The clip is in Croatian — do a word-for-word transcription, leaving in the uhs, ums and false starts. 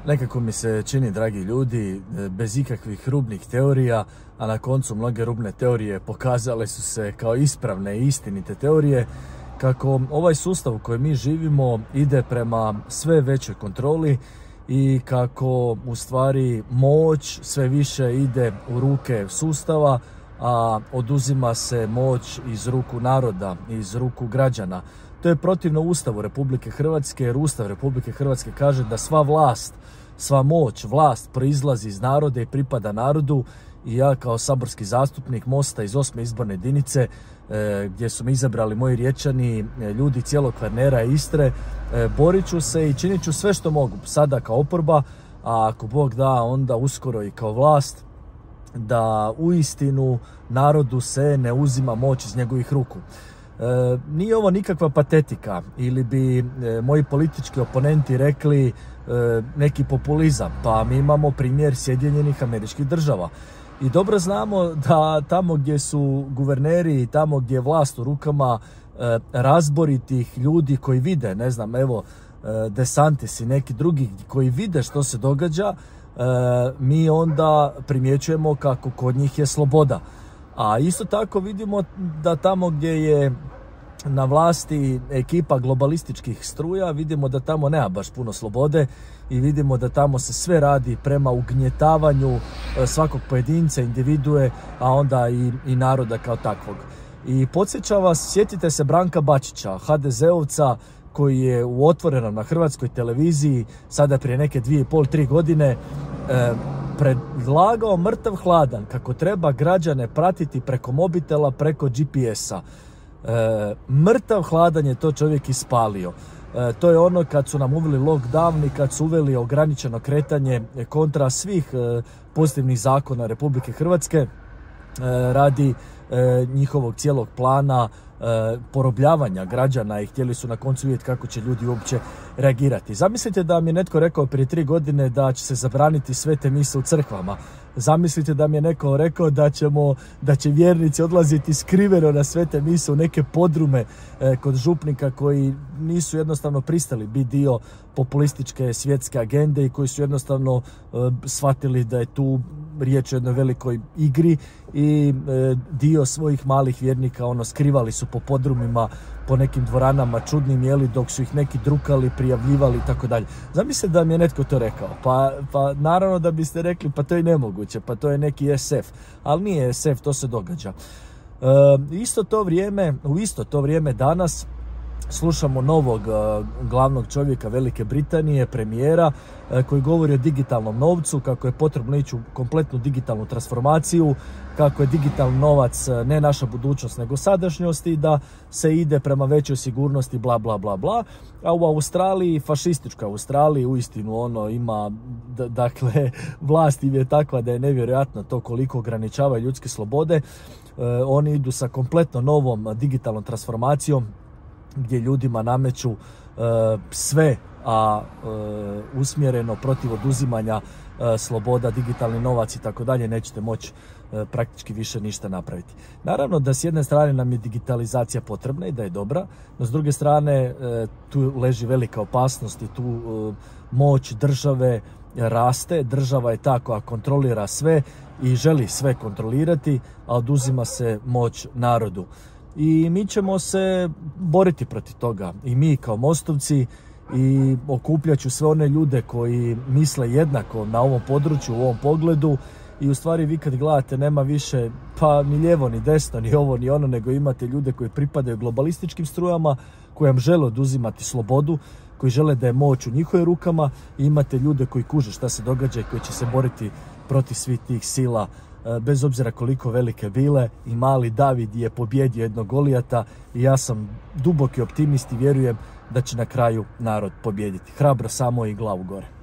Nekako mi se čini, dragi ljudi, bez ikakvih rubnih teorija, a na koncu mnoge rubne teorije pokazale su se kao ispravne i istinite teorije, kako ovaj sustav u kojem mi živimo ide prema sve većoj kontroli i kako u stvari moć sve više ide u ruke sustava, a oduzima se moć iz ruku naroda, iz ruku građana. To je protivno Ustavu Republike Hrvatske, jer Ustav Republike Hrvatske kaže da sva vlast, sva moć, vlast proizlazi iz naroda i pripada narodu. I ja kao saborski zastupnik Mosta iz osme izborne jedinice, e, gdje su me izabrali moji Riječani, e, ljudi cijelog Kvarnera i Istre, e, borit ću se i činit ću sve što mogu. Sada kao oporba, a ako Bog da, onda uskoro i kao vlast, da uistinu narodu se ne uzima moć iz njegovih ruku. E, nije ovo nikakva patetika ili bi e, moji politički oponenti rekli e, neki populizam, pa mi imamo primjer Sjedinjenih Američkih Država. I dobro znamo da tamo gdje su guverneri i tamo gdje je vlast u rukama e, razboritih ljudi koji vide, ne znam, evo e, DeSantis i neki drugi koji vide što se događa, e, mi onda primjećujemo kako kod njih je sloboda. A isto tako vidimo da tamo gdje je na vlasti ekipa globalističkih struja, vidimo da tamo nema baš puno slobode i vidimo da tamo se sve radi prema ugnjetavanju svakog pojedinca, individue, a onda i, i naroda kao takvog. I podsjeća vas, sjetite se Branka Bačića, ha de zeovca, koji je u Otvorenom na hrvatskoj televiziji sada prije neke dvije i pol, tri godine e, predlagao mrtav hladan kako treba građane pratiti preko mobitela, preko G P S-a. E, mrtav hladan je to čovjek ispalio. E, to je ono kad su nam uveli lockdown i kad su uveli ograničeno kretanje kontra svih e, pozitivnih zakona Republike Hrvatske e, radi e, njihovog cijelog plana e, porobljavanja građana i htjeli su na koncu vidjeti kako će ljudi uopće reagirati. Zamislite da mi je netko rekao prije tri godine da će se zabraniti svete mise u crkvama. Zamislite da mi je neko rekao da ćemo, da će vjernici odlaziti skriveno na svete mise u neke podrume e, kod župnika koji nisu jednostavno pristali biti dio populističke svjetske agende i koji su jednostavno e, shvatili da je tu riječ o jednoj velikoj igri i e, dio svojih malih vjernika ono skrivali su po podrumima, po nekim dvoranama čudnim, jeli, dok su ih neki drukali, prijavljivali i tako dalje. Zamislite da mi je netko to rekao, pa, pa naravno da biste rekli pa to je nemoguće, pa to je neki S F, ali nije S F, to se događa. E, isto to vrijeme, u isto to vrijeme danas slušamo novog uh, glavnog čovjeka Velike Britanije, premijera, uh, koji govori o digitalnom novcu, kako je potrebno ići u kompletnu digitalnu transformaciju, kako je digitalni novac uh, ne naša budućnost nego sadašnjost i da se ide prema većoj sigurnosti, bla bla bla bla. A u Australiji, fašističkoj Australiji, uistinu ono ima, d- dakle, vlast im je takva da je nevjerojatno to koliko ograničava ljudske slobode. Uh, oni idu sa kompletno novom digitalnom transformacijom, gdje ljudima nameću uh, sve, a uh, usmjereno protiv oduzimanja uh, sloboda, digitalni novac i tako dalje, nećete moći uh, praktički više ništa napraviti. Naravno da s jedne strane nam je digitalizacija potrebna i da je dobra, no s druge strane uh, tu leži velika opasnost i tu uh, moć države raste. Država je ta koja kontrolira sve i želi sve kontrolirati, a oduzima se moć narodu. I mi ćemo se boriti protiv toga. I mi kao Mostovci, i okupljat ću sve one ljude koji misle jednako na ovom području, u ovom pogledu. I u stvari vi kad gledate nema više pa ni lijevo, ni desno, ni ovo, ni ono, nego imate ljude koji pripadaju globalističkim strujama, koji vam žele oduzimati slobodu, koji žele da je moć u njihovim rukama. I imate ljude koji kuže šta se događa i koji će se boriti protiv svih tih sila, bez obzira koliko velike bile. I mali David je pobjedio jednog Golijata i ja sam duboki optimist i vjerujem da će na kraju narod pobjediti. Hrabro samo i glavu gore.